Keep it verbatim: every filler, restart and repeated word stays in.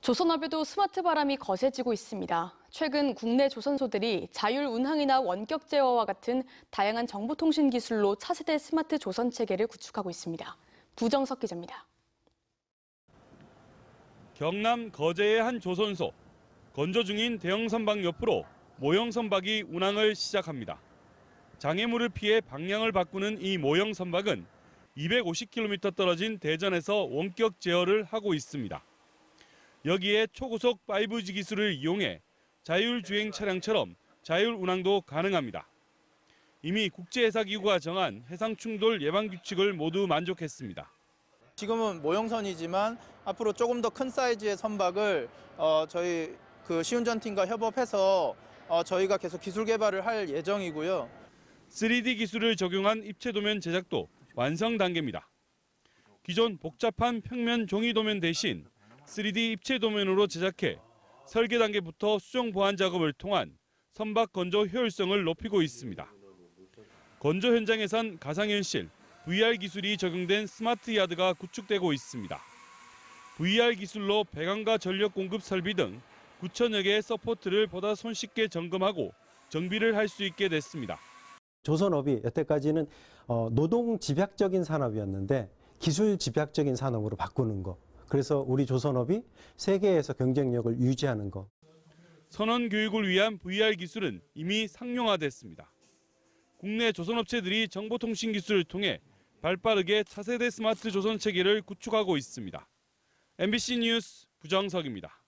조선업에도 스마트 바람이 거세지고 있습니다. 최근 국내 조선소들이 자율 운항이나 원격 제어와 같은 다양한 정보통신 기술로 차세대 스마트 조선 체계를 구축하고 있습니다. 부정석 기자입니다. 경남 거제의 한 조선소. 건조 중인 대형 선박 옆으로 모형 선박이 운항을 시작합니다. 장애물을 피해 방향을 바꾸는 이 모형 선박은 이백오십 킬로미터 떨어진 대전에서 원격 제어를 하고 있습니다. 여기에 초고속 파이브 지 기술을 이용해 자율주행 차량처럼 자율 운항도 가능합니다. 이미 국제해사기구가 정한 해상 충돌 예방 규칙을 모두 만족했습니다. 지금은 모형선이지만 앞으로 조금 더 큰 사이즈의 선박을 어, 저희 그 시운전팀과 협업해서 어, 저희가 계속 기술 개발을 할 예정이고요. 쓰리 디 기술을 적용한 입체 도면 제작도 완성 단계입니다. 기존 복잡한 평면 종이 도면 대신 쓰리 디 입체 도면으로 제작해 설계 단계부터 수정 보완 작업을 통한 선박 건조 효율성을 높이고 있습니다. 건조 현장에선 가상현실, 브이 알 기술이 적용된 스마트 야드가 구축되고 있습니다. 브이 알 기술로 배관과 전력 공급 설비 등 구천여 개의 서포트를 보다 손쉽게 점검하고 정비를 할 수 있게 됐습니다. 조선업이 여태까지는 노동 집약적인 산업이었는데 기술 집약적인 산업으로 바꾸는 거. 그래서 우리 조선업이 세계에서 경쟁력을 유지하는 거. 선원 교육을 위한 브이 알 기술은 이미 상용화됐습니다. 국내 조선업체들이 정보통신 기술을 통해 발빠르게 차세대 스마트 조선 체계를 구축하고 있습니다. 엠비씨 뉴스 부정석입니다.